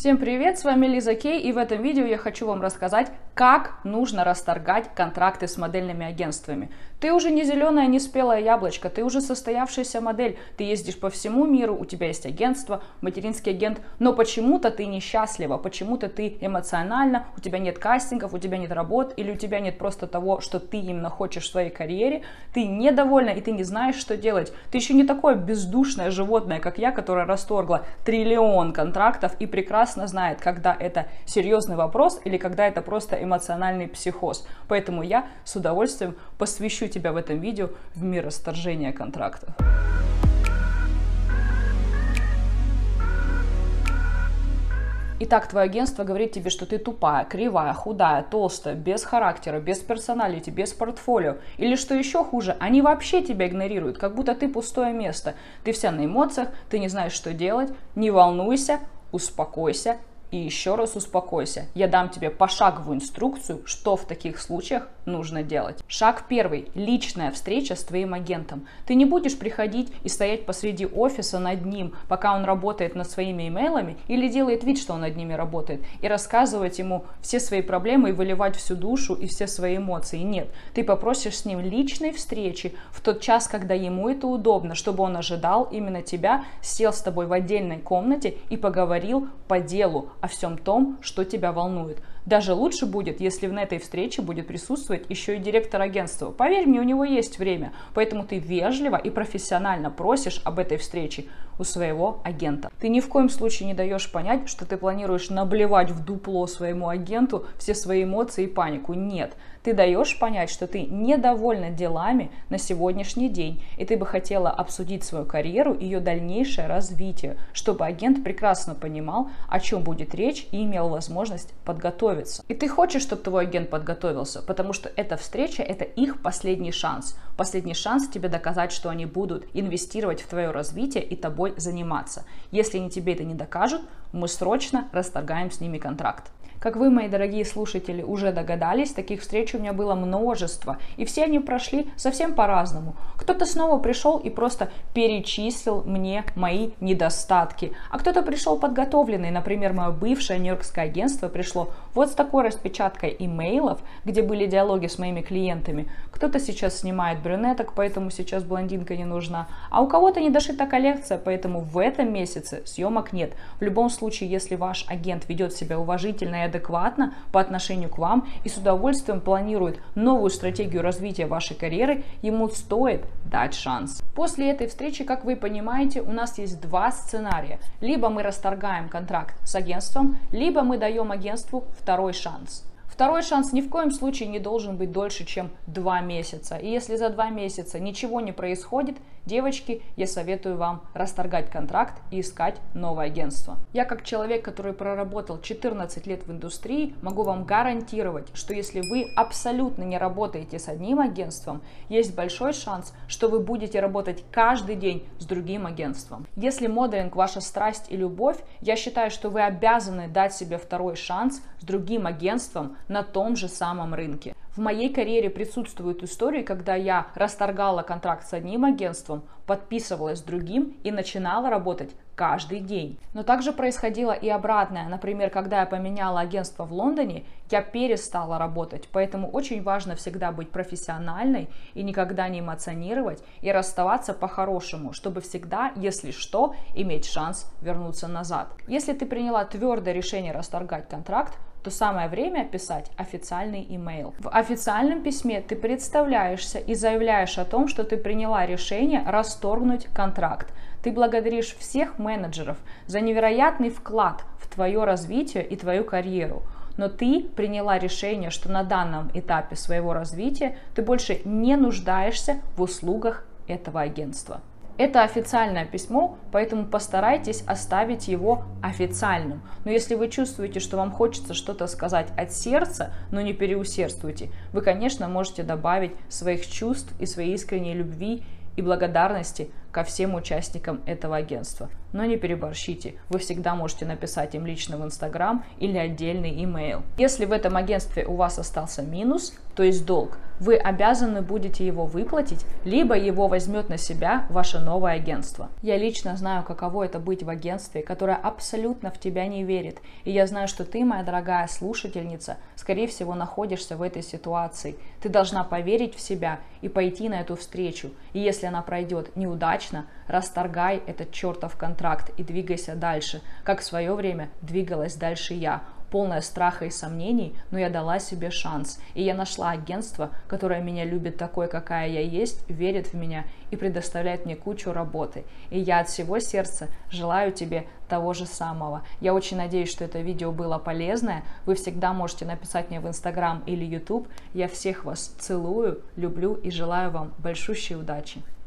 Всем привет, с вами Лиза Кей, и в этом видео я хочу вам рассказать, как нужно расторгать контракты с модельными агентствами. Ты уже не зеленое, не спелое яблочко, ты уже состоявшаяся модель, ты ездишь по всему миру, у тебя есть агентство, материнский агент, но почему-то ты несчастлива, почему-то ты эмоционально, у тебя нет кастингов, у тебя нет работ, или у тебя нет просто того, что ты именно хочешь в своей карьере, ты недовольна и ты не знаешь, что делать. Ты еще не такое бездушное животное, как я, которая расторгла триллион контрактов и прекрасно знает, когда это серьезный вопрос или когда это просто эмоциональный психоз. Поэтому я с удовольствием посвящу тебя в этом видео в мир расторжения контрактов. Итак, твое агентство говорит тебе, что ты тупая, кривая, худая, толстая, без характера, без персоналити, без портфолио. Или что еще хуже, они вообще тебя игнорируют, как будто ты пустое место. Ты вся на эмоциях, ты не знаешь, что делать, не волнуйся, успокойся. И еще раз успокойся. Я дам тебе пошаговую инструкцию, что в таких случаях нужно делать. Шаг первый. Личная встреча с твоим агентом. Ты не будешь приходить и стоять посреди офиса над ним, пока он работает над своими имейлами или делает вид, что он над ними работает, и рассказывать ему все свои проблемы и выливать всю душу и все свои эмоции. Нет. Ты попросишь с ним личной встречи в тот час, когда ему это удобно, чтобы он ожидал именно тебя, сел с тобой в отдельной комнате и поговорил по делу о всем том, что тебя волнует. Даже лучше будет, если на этой встрече будет присутствовать еще и директор агентства. Поверь мне, у него есть время, поэтому ты вежливо и профессионально просишь об этой встрече у своего агента. Ты ни в коем случае не даешь понять, что ты планируешь наблевать в дупло своему агенту все свои эмоции и панику. Нет. Ты даешь понять, что ты недовольна делами на сегодняшний день, и ты бы хотела обсудить свою карьеру и ее дальнейшее развитие, чтобы агент прекрасно понимал, о чем будет речь и имел возможность подготовиться. И ты хочешь, чтобы твой агент подготовился, потому что эта встреча – это их последний шанс. Последний шанс тебе доказать, что они будут инвестировать в твое развитие и тобой заниматься. Если они тебе это не докажут, мы срочно расторгаем с ними контракт. Как вы, мои дорогие слушатели, уже догадались, таких встреч у меня было множество, и все они прошли совсем по-разному. Кто-то снова пришел и просто перечислил мне мои недостатки, а кто-то пришел подготовленный, например, мое бывшее нью-йоркское агентство пришло вот с такой распечаткой имейлов, где были диалоги с моими клиентами. Кто-то сейчас снимает брюнеток, поэтому сейчас блондинка не нужна, а у кого-то не дошита коллекция, поэтому в этом месяце съемок нет. В любом случае, если ваш агент ведет себя уважительно и адекватно по отношению к вам и с удовольствием планирует новую стратегию развития вашей карьеры, ему стоит дать шанс. После этой встречи, как вы понимаете, у нас есть два сценария. Либо мы расторгаем контракт с агентством, либо мы даем агентству второй шанс. Второй шанс ни в коем случае не должен быть дольше, чем 2 месяца. И если за 2 месяца ничего не происходит, девочки, я советую вам расторгать контракт и искать новое агентство. Я как человек, который проработал 14 лет в индустрии, могу вам гарантировать, что если вы абсолютно не работаете с одним агентством, есть большой шанс, что вы будете работать каждый день с другим агентством. Если моделинг ваша страсть и любовь, я считаю, что вы обязаны дать себе второй шанс с другим агентством на том же самом рынке. В моей карьере присутствуют истории, когда я расторгала контракт с одним агентством, подписывалась с другим и начинала работать каждый день. Но также происходило и обратное. Например, когда я поменяла агентство в Лондоне, я перестала работать. Поэтому очень важно всегда быть профессиональной и никогда не эмоционировать и расставаться по-хорошему, чтобы всегда, если что, иметь шанс вернуться назад. Если ты приняла твердое решение расторгать контракт, то самое время писать официальный имейл. В официальном письме ты представляешься и заявляешь о том, что ты приняла решение расторгнуть контракт. Ты благодаришь всех менеджеров за невероятный вклад в твое развитие и твою карьеру. Но ты приняла решение, что на данном этапе своего развития ты больше не нуждаешься в услугах этого агентства. Это официальное письмо, поэтому постарайтесь оставить его официальным. Но если вы чувствуете, что вам хочется что-то сказать от сердца, но не переусердствуйте, вы, конечно, можете добавить своих чувств и своей искренней любви и благодарности ко всем участникам этого агентства. Но не переборщите, вы всегда можете написать им лично в Инстаграм или отдельный имейл. Если в этом агентстве у вас остался минус, то есть долг, вы обязаны будете его выплатить, либо его возьмет на себя ваше новое агентство. Я лично знаю, каково это быть в агентстве, которое абсолютно в тебя не верит. И я знаю, что ты, моя дорогая слушательница, скорее всего, находишься в этой ситуации. Ты должна поверить в себя и пойти на эту встречу. И если она пройдет неудачно, расторгай этот чертов контракт и двигайся дальше, как в свое время двигалась дальше я. Полная страха и сомнений, но я дала себе шанс. И я нашла агентство, которое меня любит такой, какая я есть, верит в меня и предоставляет мне кучу работы. И я от всего сердца желаю тебе того же самого. Я очень надеюсь, что это видео было полезное. Вы всегда можете написать мне в Инстаграм или YouTube. Я всех вас целую, люблю и желаю вам большущей удачи.